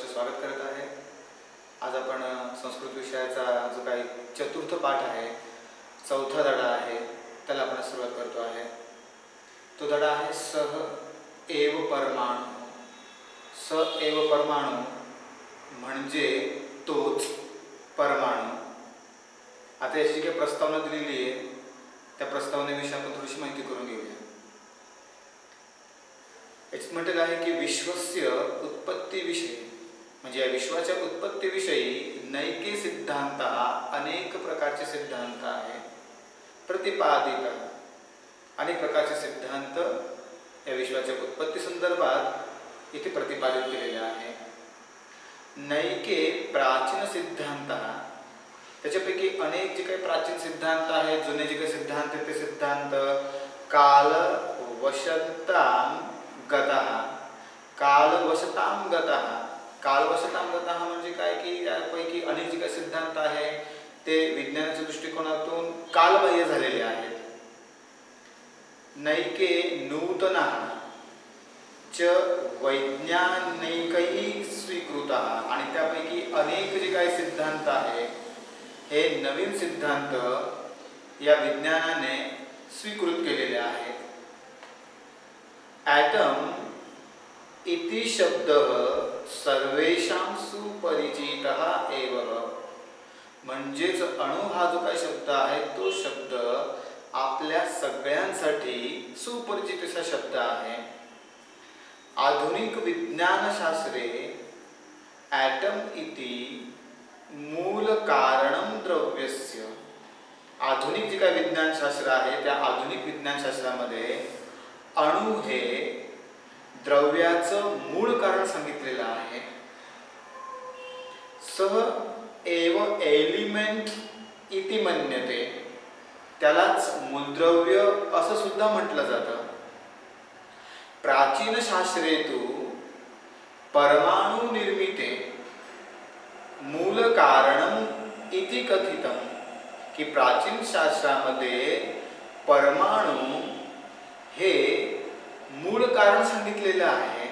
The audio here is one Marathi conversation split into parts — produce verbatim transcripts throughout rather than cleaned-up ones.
सहर्ष स्वागत करत आहे। आज आपण संस्कृत विषयाचा जो काही चतुर्थ पाठ आहे, चौथा धडा आहे, त्याला आपण सुरुवात करतो आहे। तो धडा आहे सह एव परमाणु। स एव परमाणु म्हणजे तोच परमाणु। आता याची जी प्रस्तावना दिलेली आहे त्या प्रस्तावनेविषयी आपण थोडीशी माहिती करून घेऊया। याच्यात म्हटलेलं आहे की विश्वस्य उत्पत्ती विषयी, म्हणजे या विश्वाच्या उत्पत्तीविषयी नैके सिद्धांत, अनेक प्रकारचे सिद्धांत आहे, प्रतिपादित अनेक प्रकारचे सिद्धांत या विश्वाच्या उत्पत्ती संदर्भात इथे प्रतिपादित केलेले आहे। नैके प्राचीन सिद्धांत, त्याच्यापैकी अनेक जे काही प्राचीन सिद्धांत आहेत, जुने जे काही सिद्धांत आहेत ते सिद्धांत काल वशताम गतः, काल वशताम गतः, काल वशताम गतः म्हणजे काय की यापैकी अनेक जे काही सिद्धांत आहे ते विज्ञानाच्या दृष्टिकोनातून कालबाह्य झालेले आहेत। नैके नूतनः च वैज्ञानिकैः स्वीकृतः, आणि त्यापैकी अनेक जे काही सिद्धांत आहे हे नवीन सिद्धांत या विज्ञानाने स्वीकृत केलेले आहेत। ॲटम इति शब्द सर्वेषां सुपरिचितः एव, म्हणजेच अणु हा जो काही शब्द आहे तो शब्द आपल्या सगळ्यांसाठी सुपरिचित असा शब्द आहे। आधुनिक विज्ञानशास्त्रे ॲटम इति मूल कारणं द्रव्यस्य, आधुनिक जे काही विज्ञानशास्त्र आहे त्या आधुनिक विज्ञानशास्त्रामध्ये अणु हे द्रव्याचं मूळ कारण सांगितलेलं आहे। सह एव एलिमेंट इति मन्यते, त्यालाच मूलद्रव्य असं सुद्धा म्हटलं जातं। प्राचीन शास्त्रे तु परमाणु निर्मिते मूल कारणम इति कथितम, की प्राचीन शास्त्रामध्ये परमाणु हे मूळ कारण सांगितलेलं आहे।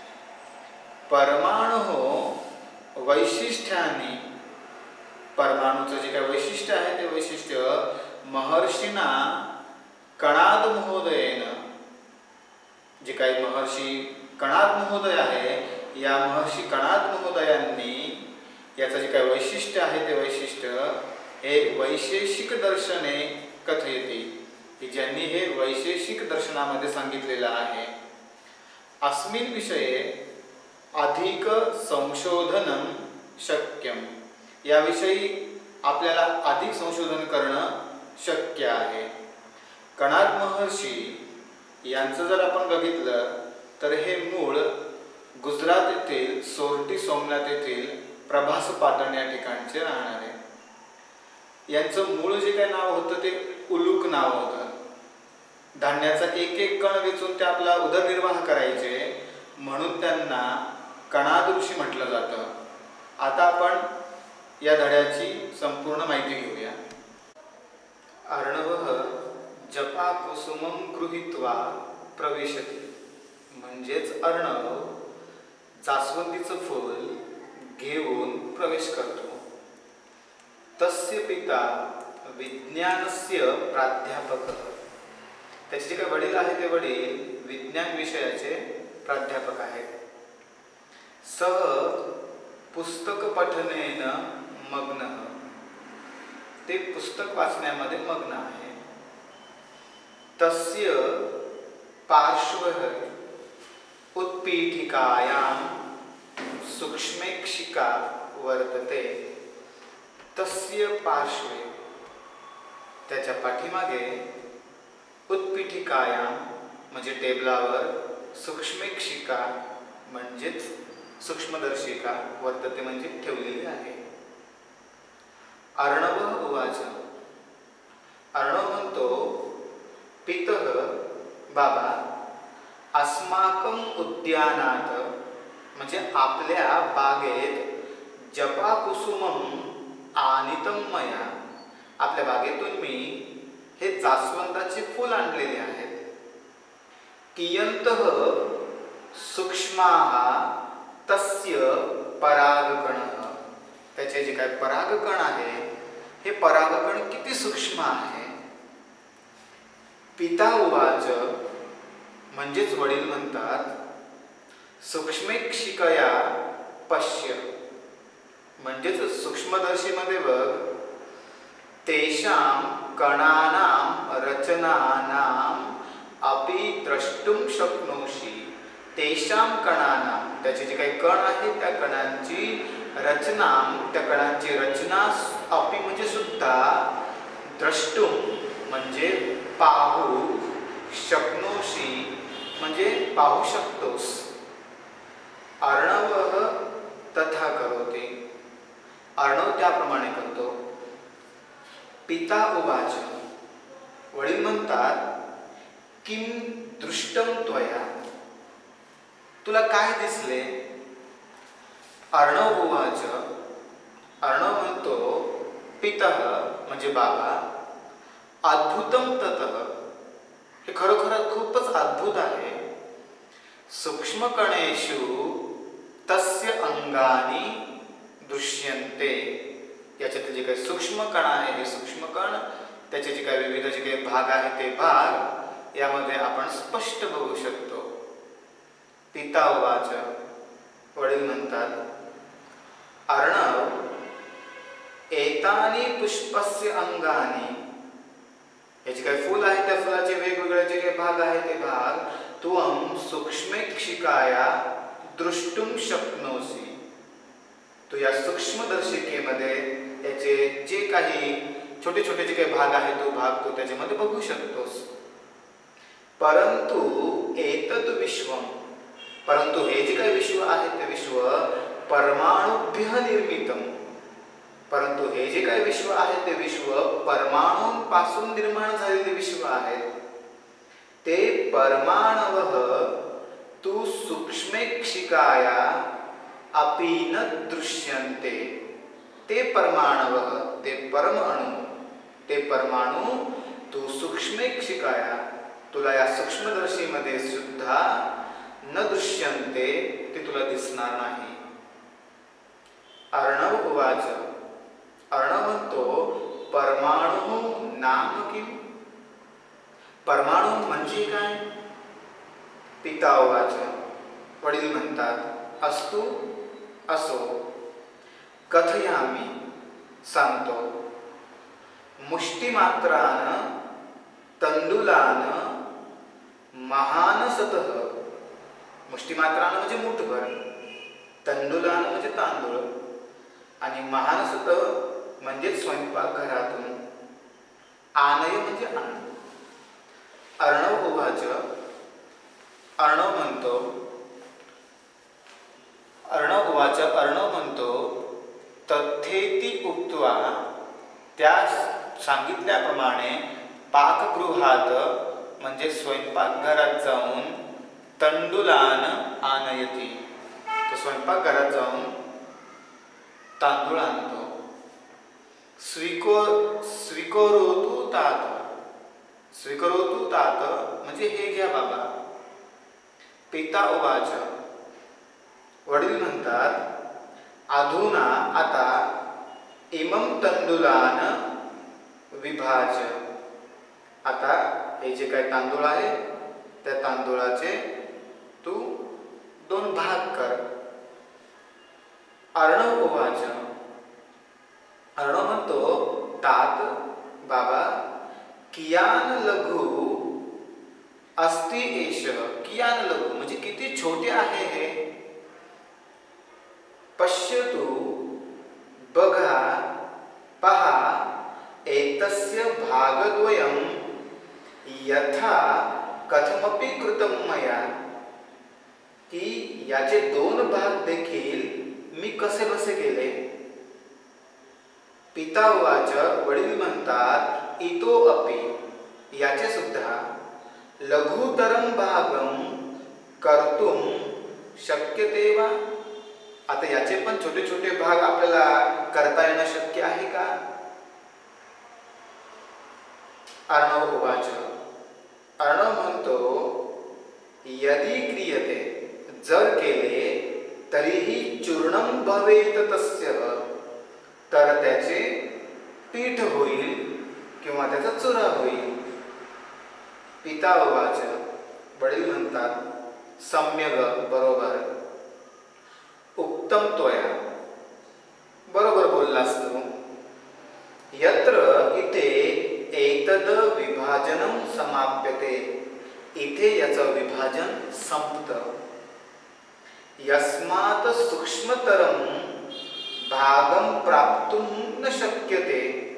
परमाणु वैशिष्ट्याने, परमाणुचं जे काही वैशिष्ट्य आहे ते वैशिष्ट्य महर्षीना कणाद महोदयेन, जे काही महर्षी कणाद महोदय आहे या महर्षी कणाद महोदयांनी याचं जे काही वैशिष्ट्य आहे ते वैशिष्ट्य हे वैशेषिक दर्शने कथयति, की ज्यांनी हे वैशेषिक दर्शनामध्ये सांगितलेलं आहे। अस्मिन् विषये अधिक संशोधनं शक्यम, याविषयी आपल्याला अधिक संशोधन करणं शक्य आहे। कणाद महर्षी यांचं जर आपण बघितलं तर हे मूळ गुजरात येथील सोरटी सोमनाथ येथील प्रभास पाटण या ठिकाणचे राहणारे। यांचं मूळ जे काही नाव होतं ते उलूक नाव होतं। धान्याचा एक एक कण वेचून ते आपला उदरनिर्वाह करायचे, म्हणून त्यांना कणाद ऋषी म्हटलं जातं। आता आपण या धड्याची संपूर्ण माहिती घेऊया। अर्णवः जपा कुसुमं गृहीत्वा प्रविशति, म्हणजेच अर्णव जास्वंदीचं फूल घेऊन प्रवेश करतो। तस्य पिता विज्ञानस्य प्राध्यापकः, त्याचे जे काही वडील आहेत ते वडील विज्ञान विषयाचे प्राध्यापक आहेत। सह पुस्तक पठनेन मग्नः, ते पुस्तक वाचण्यामध्ये मग्न आहे। तस्य पार्श्वः उत्पीठिकायां सूक्ष्मेक्षिका वर्तते, तस्य पार्श्वे, त्याच्या पाठीमागे उत्पीठिकायां म्हणजे टेबलावर, सूक्ष्मेक्षिका म्हणजेच सूक्ष्मदर्शिका, वर्तते म्हणजे ठेवलेली आहे। अर्णव उवाच, अर्णव म्हणतो पितः बाबा, अस्माकं उद्यानात म्हणजे आपल्या बागेत जपाकुसुमं आनीतं मया, आपल्या बागेतून मी हे जास्वंदाचे फूल आणलेले आहेत। कियंतः सूक्ष्माः तस्य परागकण, त्याचे जे काय परागकण आहे हे परागकण किती सूक्ष्म आहे. पिता उवाच, म्हणजेच वडील म्हणतात, सूक्ष्मेक्षिकया पश्य, म्हणजेच सूक्ष्मदर्शीमध्ये बघ, तेषां कणानां रचनानां अपि द्रष्टुम शक्नोषि. तेषां कणानां, त्याचे जे काही कण आहेत त्या कणांची रचना, त्या कणांची रचना अपि म्हणजे सुद्धा, द्रष्टुम म्हणजे पाहू, शक्नोषि म्हणजे पाहू शकतोस. अर्णवः तथा करोति, अर्णव त्याप्रमाणे करतो. पिता उवाच, वडील म्हणतात, किं दृष्टम त्वया, तुला काय दिसले. अर्णव उवाच, अर्णव म्हणतो, पितः म्हणजे बाबा, अद्भुतम ततः, हे खरोखर खूपच अद्भुत आहे. सूक्ष्मकणेषु तस्य अंगानी दृश्यन्ते, याच्यातील जे काही सूक्ष्म कण आहे हे सूक्ष्म कण, त्याचे जे काही विविध जे काही भाग आहे ते भाग यामध्ये आपण स्पष्ट बघू शकतो. पिता उवाच, वडील म्हणतात, अर्णव, एतानि पुष्पस्य अंगानी, याचे काही फूल आहे त्या फुलाचे वेगवेगळे जे काही भाग आहे ते भाग त्वं सूक्ष्मेक्षिकाया दृष्टुम शक्नोसि, तो या सूक्ष्मदर्शिकेमध्ये याचे जे काही छोटे छोटे जे काही भाग आहे तो भाग तो त्याच्यामध्ये बघू शकतोस. परंतु एतत् विश्वम, परंतु हे जे काही विश्व आहे ते विश्व परमाणुभ्यः निर्मितम, परंतु हे जे काही विश्व आहे ते विश्व परमाणूंपासून निर्माण झालेले विश्व आहे. ते परमाणवः तु सूक्ष्मेक्षिकाया अपि न दृश्यन्ते. ते परमाणवः, ते परमाणु, ते परमाणु तु सूक्ष्मेक्षिकाया, तुला या सूक्ष्मदर्शीमध्ये सुद्धा न दृश्यन्ते, ते तुला दिसणार नाही. अर्णव उवाच, अर्णव म्हणतो, परमाणु नाम किम, परमाणु म्हणजे काय. पिता उवाच, वडील म्हणतात, अस्तु असो, कथयामि सांगतो. मुष्टिमात्रान तंडुलान महानसतः, मुष्टिमात्रान म्हणजे मुठभर, तंडुलान म्हणजे तांदूळ, आणि महानसतः म्हणजे स्वयंपाकघरातून, आनय म्हणजे आण. अर्णव उवाच, अर्णव म्हणतो, अर्णव उवाच, अर्णव म्हणतो, तथेति उक्त्वा, त्या सांगितल्याप्रमाणे पाकगृहात म्हणजे स्वयंपाकघरात जाऊन तंडुलान आनयती, तो स्वयंपाकघरात जाऊन तांदूळ आणतो. स्वीको स्वीकरोतु तात, स्वीकरोतु तात म्हणजे हे घ्या बाबा. पिता उवाच, वडील म्हणतात, अधुना आता इमं तंडुलान विभाज्य, आता हे जे काही तांदूळ आहे त्या तांदूळाचे तू दोन भाग कर. अर्णव उवाच, अर्णव म्हणतो, तात बाबा, कियान लघु अस्ति एष, कियान लघु म्हणजे किती छोटे आहे हे. पश्यतु, बघा, पहा, एतस्य भागद्वयं यथा कथमपि कृतं मया, की याचे दोन भाग देखील मी कसे बसे केले. पिता उवाच, वडील म्हणतात, इतो अपि, याचे सुद्धा लघुतरं भागं कर्तुं शक्यते वा, आता याचे पण छोटे छोटे भाग आपल्याला करता येणं शक्य आहे का. अर्णव उवाच, अर्णव म्हणतो, यदि क्रियते, जर केले, तरीही चूर्णम भवेत तस्य, तर त्याचे पीठ होईल किंवा त्याचा चुरा होईल. पिता उवाच, वडील म्हणतात सम्यग, बरोबर. उक्तम त्वया, बरोबर बोललास तू. यत्र इथे एतद विभाजनम समाप्यते, इथे याचं विभाजन संपतं. यस्मात् सूक्ष्मतरं भागम प्राप्तुम न शक्यते,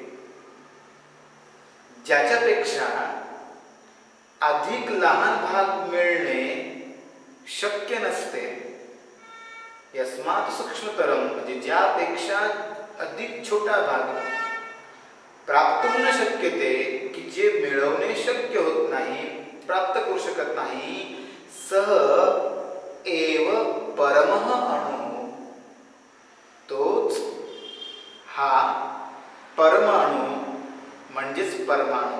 ज्याच्यापेक्षा अधिक लहान भाग मिळणे शक्य नसते. यस्मात् सूक्ष्मतरम म्हणजे ज्यापेक्षा अधिक छोटा भाग, प्राप्तुम न शक्यते की जे मिळवणे शक्य होत नाही, प्राप्त करू शकत नाही. सह एव परमः अणु, तोच हा परमाणु म्हणजेच परमाणु.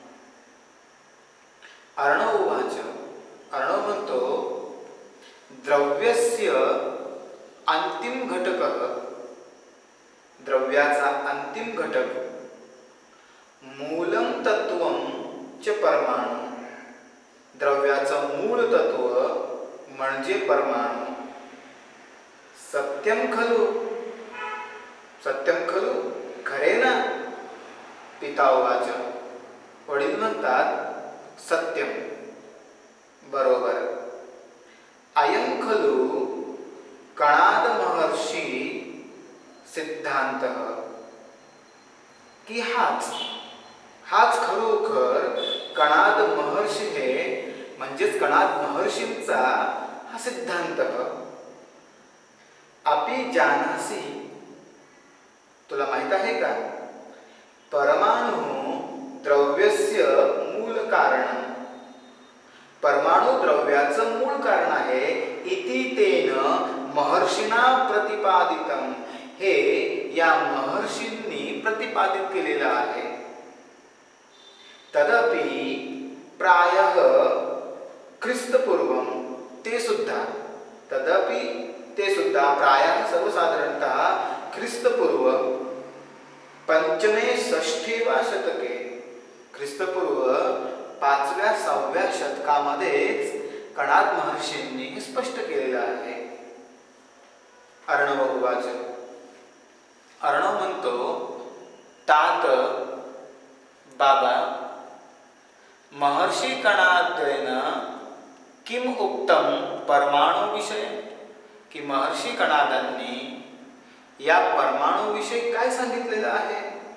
अर्णव उवाच, अर्णव म्हणतो द्रव्यस्य अंतिम घटक, द्रव्याचा अंतिम घटक मूलम तत्वम च परमाणु, द्रव्याचं मूळ तत्व म्हणजे परमाणु. सत्यम खलु, सत्यम खलु, खरे ना. पिता उवाच, वडील म्हणतात सत्यम, बरोबर. अयं खलु कणाद महर्षी सिद्धांत, की हाच हाच खरोखर कणाद महर्षी हे म्हणजेच कणाद महर्षींचा हा सिद्धांत. अपि जानासी, तुला माहित आहे का, परमाणु द्रव्यस्य मूल कारण, परमाणु द्रव्याचं मूळ कारण आहे. इति तेन महर्षीना प्रतिपादितम, हे या महर्षींनी प्रतिपादित केलेलं आहे. तदपि प्रायः ख्रिस्तपूर्वम, ते सुद्धा, तदपि ते सुद्धा प्रायः सर्वसाधारणतः ख्रिस्तपूर्व पंचमे षष्ठीवा शतके, ख्रिस्तपूर्व पाचव्या सहाव्या शतकामध्येच कणाद महर्षींनी हे स्पष्ट केलेलं आहे. अर्णव उवाच, अर्णव म्हणतो तात बाबा महर्षी कणादेन किम उक्तम परमाणु विषय, की महर्षी कणादांनी या परमाणु विषयी काय सांगितलेलं आहे.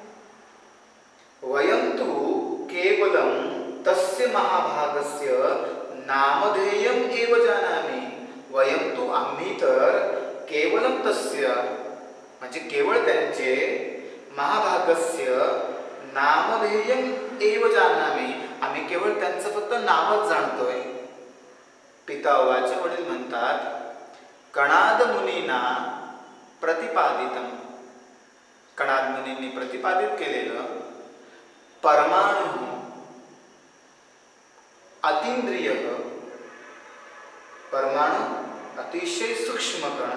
वयं तु केवलं तस्य महाभागस्य नामधेयम एव जानामि. वयं तु, आम्ही तर केवलं तस्य म्हणजे केवळ त्यांचे महाभागस्य नामधेयम एव जानामि, आम्ही केवळ त्यांचं फक्त नावच जाणतोय. पिता उवाच, वडील म्हणतात कणाद मुनीना प्रतिपादितम, कणाद मुनींनी प्रतिपादित केलेलं परमाणु अतींद्रिय, परमाणु अतिशय सूक्ष्म कण,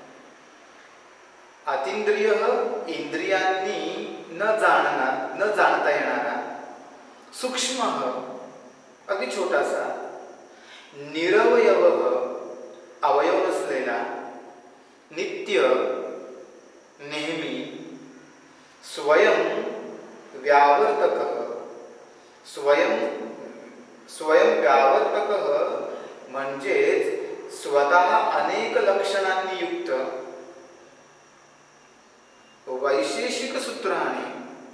अतींद्रिय इंद्रियांनी न जाणणार, न जाणता येणारा, सूक्ष्म अगदी छोटासा, निरवयव अवयव नसलेला, नित्य नेहमी, स्वयं व्यावर्तक, स्वयं स्वयं व्यावर्तक म्हणजेच स्वतः अनेक लक्षणांनी युक्त, वैशेषिक सूत्राने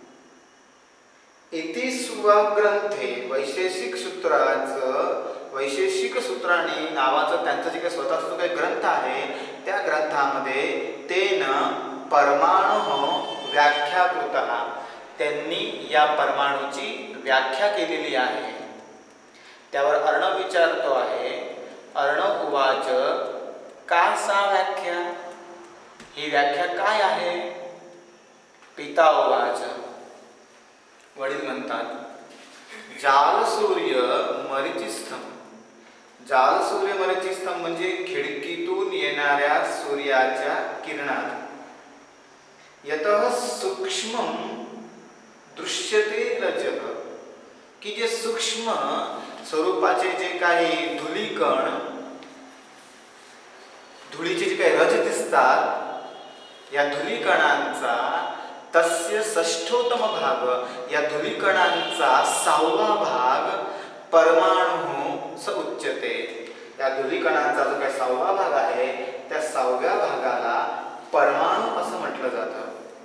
इति स्वग्रंथे, वैशेषिक सूत्राचं, वैशेषिक सूत्राने नावाचं त्यांचं जे काही स्वतःचा जो काही ग्रंथ आहे त्या ग्रंथामध्ये तेन परमाणु व्याख्याकृतः, त्यांनी या परमाणूची व्याख्या केलेली आहे. त्यावर अर्णव विचारतो आहे, अर्णव उवाच का सा व्याख्या, ही व्याख्या काय आहे. पिता उवाच, वडील म्हणतात जाल सूर्य मरीचिस्थम, जाल सूर्य मरचिस्तम म्हणजे खिडकीतून येणाऱ्या सूर्याच्या किरणात यतः सूक्ष्म दृश्यते रजः की जे सूक्ष्म स्वरूपाचे जे काही धुलीकण धुळीचे जे काही रज दिसतात या धुलीकणांचा तस्य षष्ठोत्तम भाग या धुलीकणांचा सहावा भाग परमाणु स उच्यते। या धुलीकणांचा जो काही सहावा भाग आहे त्या सहाव्या भागाला परमाणु असं म्हटलं जातं।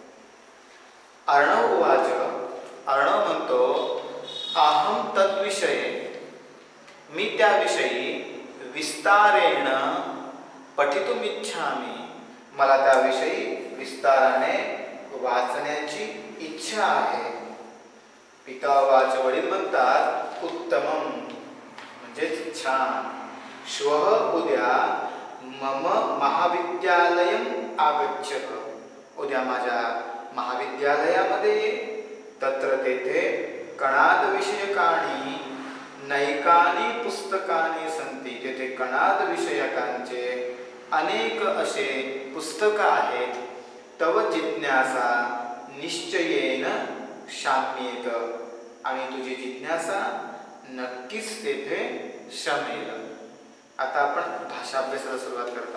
अर्णव उवाच अर्णव म्हणतो अहम तद्विषये मी त्याविषयी विस्तारेण पठितुम इच्छामि मला त्याविषयी विस्ताराने वाचण्याची इच्छा आहे। पिता वाच वडील म्हणतात उत्तमम म्हणजेच छान। श्वः उद्या मम महाविद्यालयम आगच्छत उद्या माझ्या महाविद्यालयामध्ये तत्र तेथे कणाद विषयकानी नैकानी पुस्तकानी संती तेथे कणाद विषयकांचे अनेक असे पुस्तक आहेत। तव जिज्ञासा निश्चयेन शाम्येत आणि तुझी जिज्ञासा नक्कीच तेथे शमेल। आता आपण भाषा अभ्यासाला सुरुवात करत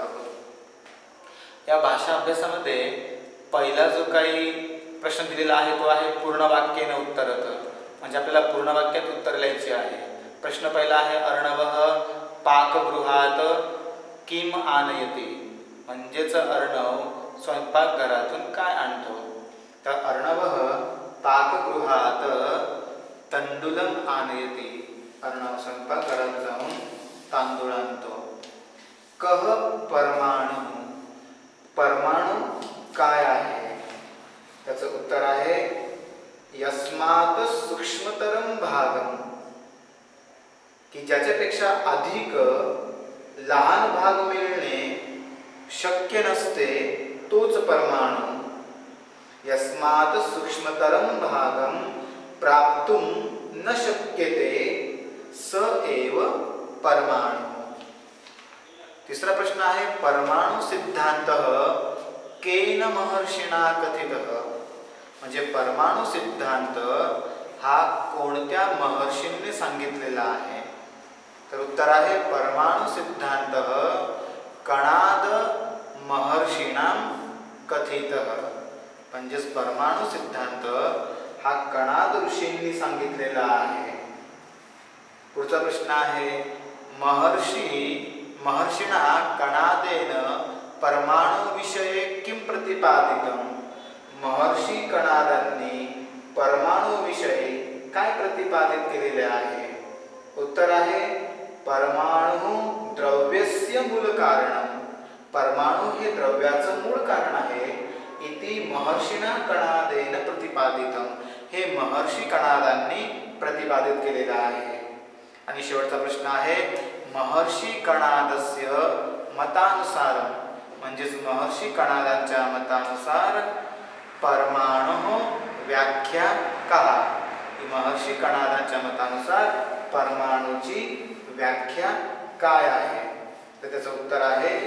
आहोत। या भाषा अभ्यासामध्ये पहिला जो काही प्रश्न दिलेला आहे तो आहे पूर्ण वाक्येन उत्तरत म्हणजे आपल्याला पूर्ण वाक्यात उत्तर लिहायचे आहे। प्रश्न पहिला आहे अर्णवः पाकगृहात किम आनयति म्हणजेच अर्णव स्वयंपाकघरातून काय आणतो। तर अर्णवः पाकगृहात तंडुलम आनयति अर्णव स्वयंपाकघरात जाऊन तांदूळ आणतो। कह परमाणु परमाणु काय आहे त्याचं उत्तर आहे यस्मात् सूक्ष्मतरम भागम की ज्याच्यापेक्षा अधिक लहान भाग मिळणे शक्य नसते तोच परमाणु। यस्मात् सूक्ष्मतरम भागम प्राप्तुम न शक्यते स एव परमाणु। तिसरा प्रश्न आहे परमाणु सिद्धांतः केन महर्षिणा कथितः म्हणजे परमाणु सिद्धांत हा कोणत्या महर्षींनी सांगितलेला आहे। तर उत्तर आहे परमाणु सिद्धांतः कणाद महर्षीणां कथितः म्हणजेच परमाणु सिद्धांत हा कणाद ऋषींनी सांगितलेला आहे। पुढचा प्रश्न आहे महर्षी महर्षिणा कणादेन परमाणु विषये किम प्रतिपादितम महर्षी कणादांनी परमाणु विषयी काय प्रतिपादित केलेले आहे। उत्तर आहे परमाणु द्रव्यस्य मूल कारणम परमाणु हे द्रव्याचं मूळ कारण आहे। इति महर्षिणा कणादेन प्रतिपादितम हे महर्षी कणादांनी प्रतिपादित केलेलं आहे। आणि शेवटचा प्रश्न आहे महर्षी कणादस्य मतानुसार म्हणजेच महर्षी कणादांच्या मतानुसार परमाणु व्याख्या कहा महर्षी कणादांच्या मतानुसार परमाणुची व्याख्या काय आहे। तर त्याचं उत्तर आहे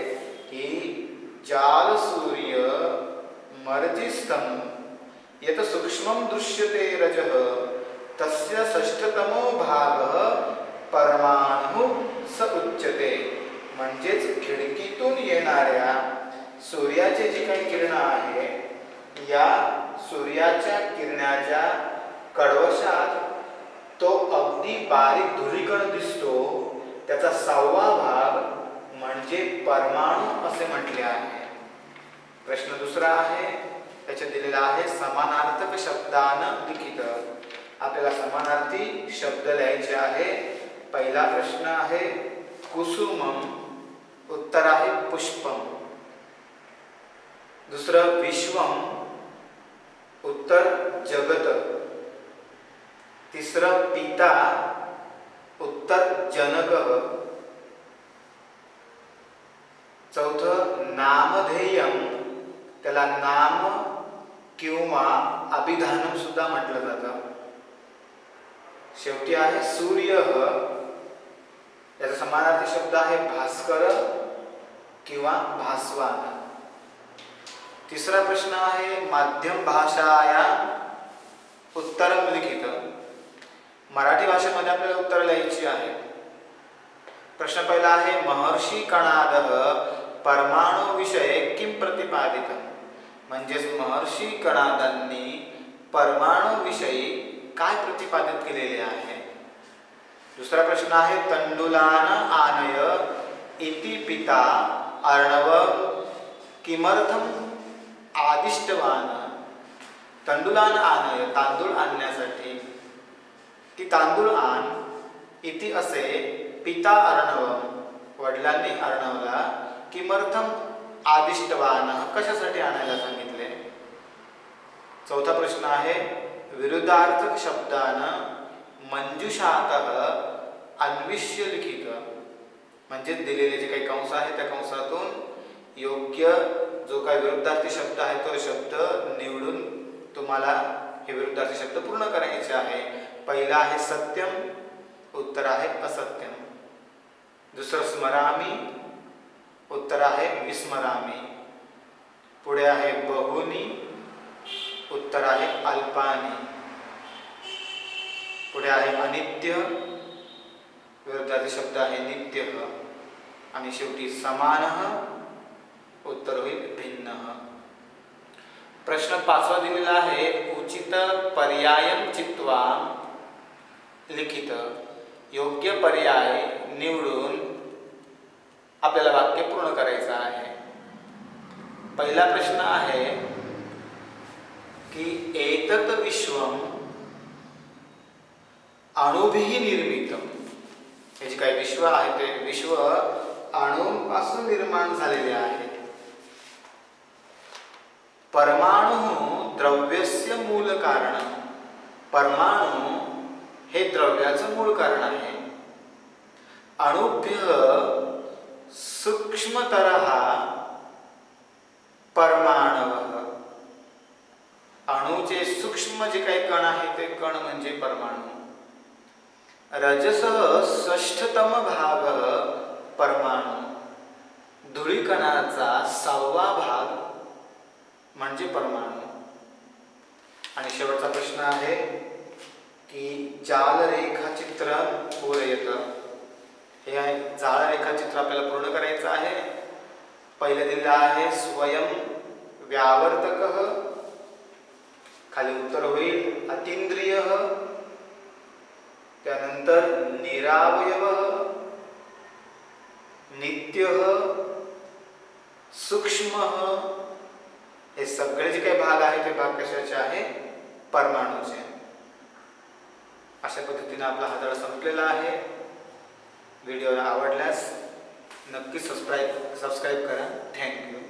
की जाल सूर्य मर्जिस्थम यत सूक्ष्मं दृश्यते रजः तस्य षष्ठतमो भागः परमाणु स उच्यते म्हणजेच खिडकीतून येणाऱ्या सूर्याचे जी काही किरण आहे या सूर्याच्या किरणाच्या कडवशात तो अगदी बारीक धुलीकण दिसतो त्याचा सहावा भाग म्हणजे परमाणु असे म्हटले आहे। प्रश्न दुसरा आहे त्याच्यात दिलेला आहे समानार्थक शब्दान लिखित आपल्याला समानार्थी शब्द लिहायचे आहे। पहिला प्रश्न आहे कुसुमम उत्तर आहे पुष्पम। दुसरं विश्वम उत्तर जगत। तिसरं पिता उत्तर जनकः। चौथं नामधेयम त्याला नाम किंवा अभिधानम सुद्धा म्हटलं जातं। शेवटी आहे सूर्य याचा समानार्थी शब्द आहे भास्कर किंवा भास्वान. तिसरा प्रश्न आहे माध्यम भाषाया उत्तरम लिखित. मराठी भाषेमध्ये आपल्याला उत्तर लिहायची आहे. प्रश्न पहिला आहे महर्षी कणादः परमाणु विषये किं प्रतिपादितं. म्हणजेच महर्षी कणादांनी परमाणु विषयी काय प्रतिपादित केलेले आहे. दुसरा प्रश्न आहे तंडुलान आनय इति पिता अर्णव किमर्थम आदिष्टवान. तंडुलान आनय तांदूळ आणण्यासाठी, ती तांदूळ आण, इति असे पिता अर्णव वडिलांनी अर्णवला किमर्थम आदिष्टवान कशासाठी आणायला सांगितले. चौथा प्रश्न आहे विरुद्धार्थक शब्दानं मंजुषातः अन्विष्य लिखित. म्हणजे दिलेले जे काही कंस आहे त्या कंसातून योग्य जो काही विरुद्धार्थी शब्द आहे तो शब्द निवडून तुम्हाला हे विरुद्धार्थी शब्द पूर्ण करायचे आहे. पहिला आहे सत्यम, उत्तर आहे असत्यम. दुसरं स्मरामी, उत्तर आहे विस्मरामी. पुढे आहे बहुनी, उत्तर आहे अल्पानी. पुढे आहे अनित्य, विरुद्धार्थी शब्द आहे नित्य. आणि शेवटी समानः, उत्तर होईल भिन्न. प्रश्न पाचवा दिलेला आहे उचित पर्यायं चित्वा लिखित. योग्य पर्याय निवडून आपल्याला वाक्य पूर्ण करायचं आहे. पहिला प्रश्न आहे की एतत् विश्वम अणुभिः निर्मितम. हे जे काही विश्व आहे ते विश्व अणूंपासून निर्माण झालेले आहे. परमाणु द्रव्यस्य मूल कारण. परमाणु हे द्रव्याचं मूळ कारण आहे. अणुभ्यः सूक्ष्मतरः परमाणवः. अणुचे सूक्ष्म जे काही कण आहे ते कण म्हणजे परमाणु. रजसः षष्ठतम भाग परमाणु. धुळीकणाचा सहावा भाग म्हणजे परमाणु. आणि शेवटचा प्रश्न आहे की जाल रेखाचित्र पूरयत. हे आहे जाळ रेखाचित्र आपल्याला पूर्ण करायचं आहे. पहिले दिलेलं आहे स्वयं व्यावर्तकः, खाली उत्तर होईल अतींद्रियः. त्यानंतर निरावयवः, नित्यः, सूक्ष्मः. हे सगळे जे काही भाग आहे ते भाग कशाचे आहे? परमाणूचे. अशा पद्धतीने आपला हा धडा संपलेला आहे. व्हिडिओ आवडल्यास नक्की सबस्क्राईब सबस्क्राईब करा. थँक्यू.